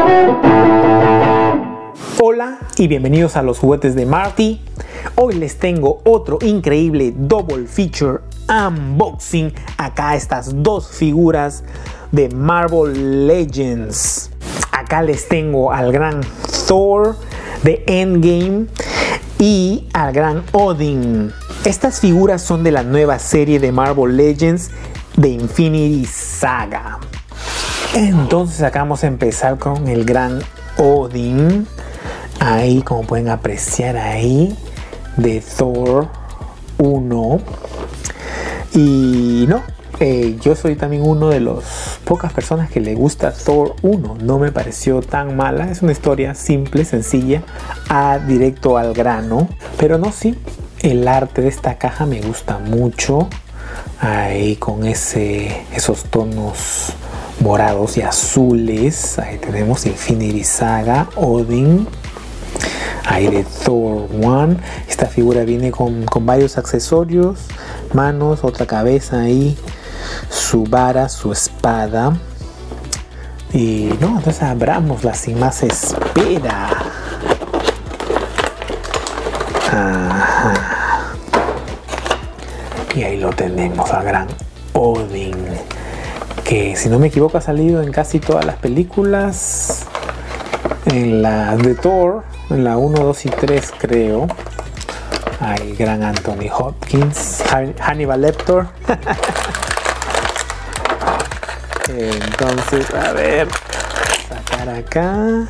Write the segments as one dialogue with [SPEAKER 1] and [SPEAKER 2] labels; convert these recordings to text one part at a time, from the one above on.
[SPEAKER 1] Hola y bienvenidos a los juguetes de Marty. Hoy les tengo otro increíble double feature unboxing. Acá estas dos figuras de Marvel Legends. Acá les tengo al gran Thor de Endgame y al gran Odin. Estas figuras son de la nueva serie de Marvel Legends de Infinity Saga. Entonces acá vamos a empezar con el gran Odin. Ahí, como pueden apreciar ahí, de Thor 1. Y no, yo soy también uno de las pocas personas que le gusta Thor 1. No me pareció tan mala. Es una historia simple, sencilla, directo al grano. Pero no, sí, el arte de esta caja me gusta mucho. Ahí con esos tonos morados y azules. Ahí tenemos Infinity Saga, Odin. Ahí de Thor 1. Esta figura viene con varios accesorios, manos, otra cabeza ahí, su vara, su espada. Y no, entonces abramosla sin más espera. Ajá. Y ahí lo tenemos, al gran Odin, que si no me equivoco ha salido en casi todas las películas. En la de Thor, en la 1, 2 y 3 creo. Hay gran Anthony Hopkins, Hannibal Lecter. Entonces, a ver, sacar acá.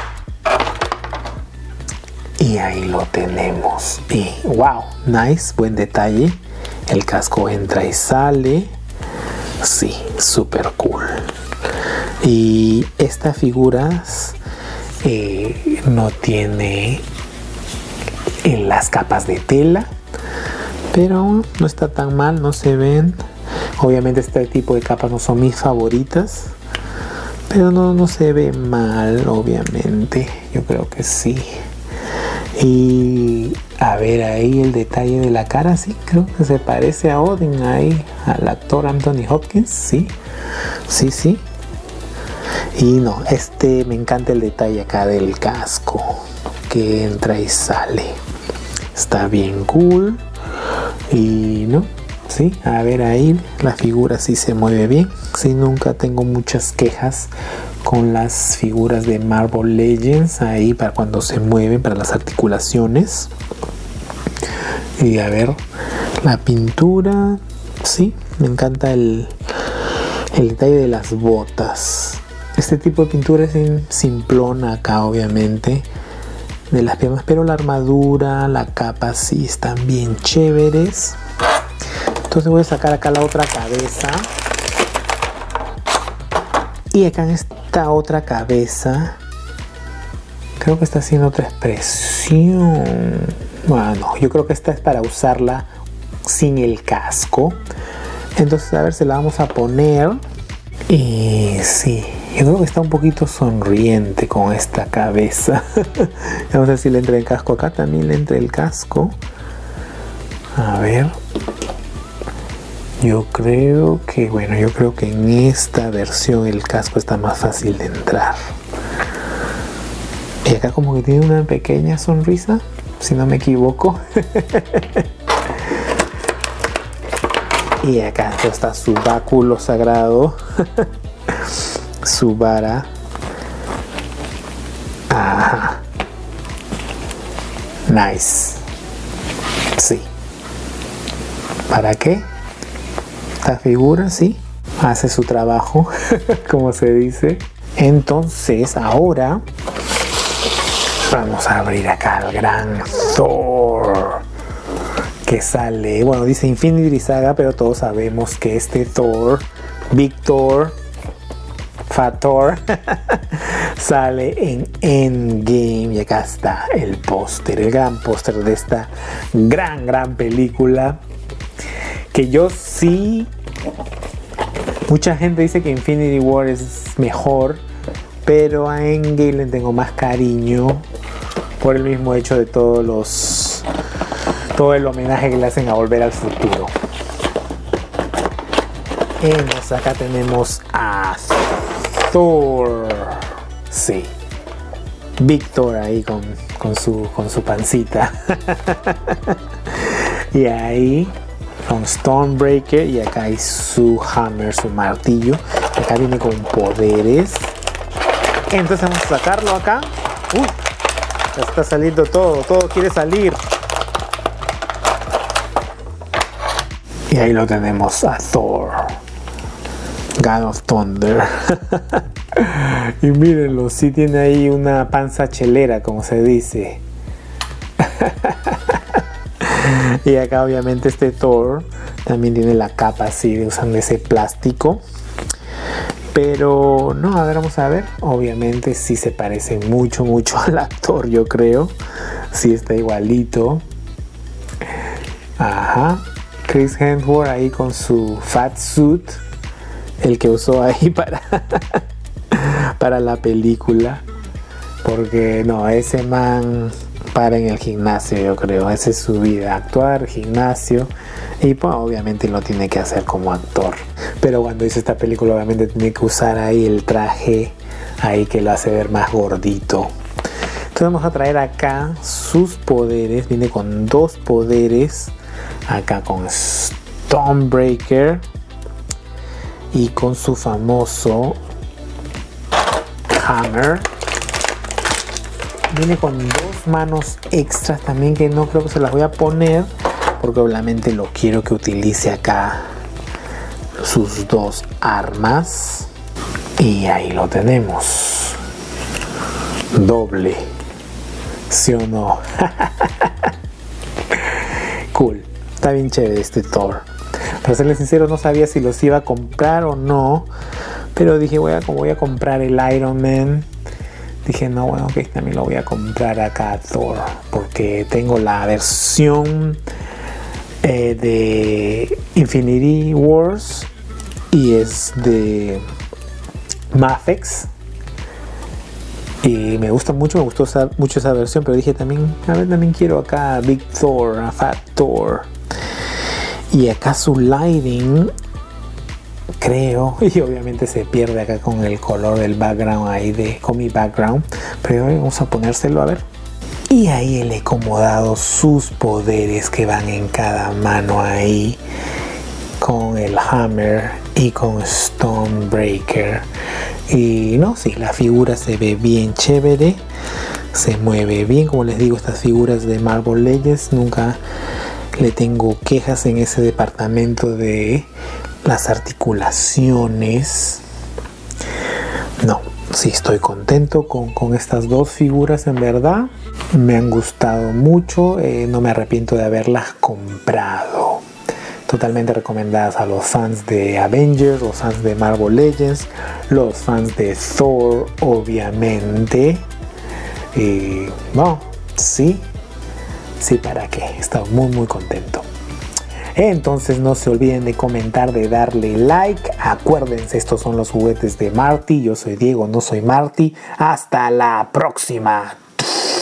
[SPEAKER 1] Y ahí lo tenemos. Y wow, nice, buen detalle. El casco entra y sale. Sí, super cool. Y estas figuras no tiene las capas de tela, pero no está tan mal, no se ven. Obviamente este tipo de capas no son mis favoritas, pero no se ve mal, obviamente. Yo creo que sí. Y a ver ahí el detalle de la cara, sí, creo que se parece a Odin ahí, al actor Anthony Hopkins, sí. Y no, me encanta el detalle acá del casco que entra y sale. Está bien cool. Y no, sí, a ver ahí la figura sí se mueve bien. Sí, nunca tengo muchas quejas con las figuras de Marvel Legends ahí para cuando se mueven, para las articulaciones. Y a ver la pintura, sí, me encanta el detalle de las botas. Este tipo de pintura es simplona acá, obviamente, de las piernas, pero la armadura, la capa sí están bien chéveres. Entonces voy a sacar acá la otra cabeza. Y acá en esta otra cabeza, creo que está haciendo otra expresión. Bueno, yo creo que esta es para usarla sin el casco. Entonces, a ver, se la vamos a poner. Y sí, yo creo que está un poquito sonriente con esta cabeza. Vamos a ver si le entra el casco acá. También le entra el casco. A ver. Yo creo que en esta versión el casco está más fácil de entrar. Y acá como que tiene una pequeña sonrisa, si no me equivoco. Y acá está su báculo sagrado. Su vara. Ajá. Nice. Sí. ¿Para qué? Esta figura, sí, hace su trabajo, como se dice. Entonces, ahora vamos a abrir acá al gran Thor, que sale, bueno, dice Infinity Saga, pero todos sabemos que este Thor, Big Thor, Fat Thor, sale en Endgame. Y acá está el póster, el gran póster de esta gran película. Que yo sí, mucha gente dice que Infinity War es mejor, pero a Endgame le tengo más cariño por el mismo hecho de todo el homenaje que le hacen a Volver al Futuro. Entonces acá tenemos a Thor. sí. Víctor ahí con su pancita. Y ahí con Stormbreaker, y acá hay su hammer, su martillo. Acá viene con poderes. Entonces vamos a sacarlo acá. Uy, ya está saliendo todo quiere salir. Y ahí lo tenemos a Thor, God of Thunder. Y mírenlo, sí tiene ahí una panza chelera, como se dice. Y acá obviamente este Thor también tiene la capa así de usando ese plástico. Pero no, a ver, vamos a ver. Obviamente sí se parece mucho al actor, yo creo. Sí está igualito. Ajá. Chris Hemsworth ahí con su fat suit, el que usó ahí para la película. Porque no, ese man para en el gimnasio, yo creo. Esa es su vida, actuar, gimnasio. Y pues obviamente lo tiene que hacer como actor. Pero cuando hizo esta película obviamente tiene que usar ahí el traje ahí que lo hace ver más gordito. Entonces vamos a traer acá sus poderes. Viene con 2 poderes. Acá con Stormbreaker y con su famoso hammer. Viene con 2 manos extras también, que no creo que se las voy a poner porque obviamente lo quiero que utilice acá sus 2 armas. Y ahí lo tenemos, doble, ¿sí o no? Cool. Está bien chévere este Thor. Para serles sincero, no sabía si los iba a comprar o no. Pero dije, como voy a comprar el Iron Man, dije, no, bueno, ok, también lo voy a comprar acá a Thor. Porque tengo la versión de Infinity Wars y es de Mafex. Y me gustó mucho esa versión, pero dije también, a ver, también quiero acá a Big Thor, a Fat Thor. Y acá su lighting, creo, y obviamente se pierde acá con el color del background ahí con mi background, pero vamos a ponérselo a ver. Y ahí le he acomodado sus poderes que van en cada mano ahí, con el hammer y con Stormbreaker. Y no, sí, la figura se ve bien chévere, se mueve bien. Como les digo, estas figuras de Marvel Legends nunca le tengo quejas en ese departamento de las articulaciones. No, sí estoy contento con estas 2 figuras, en verdad. Me han gustado mucho, no me arrepiento de haberlas comprado. Totalmente recomendadas a los fans de Avengers, los fans de Marvel Legends, los fans de Thor, obviamente. Y no, sí, para qué. He estado muy contento. Entonces no se olviden de comentar, de darle like. Acuérdense, estos son los juguetes de Marty. Yo soy Diego, no soy Marty. Hasta la próxima.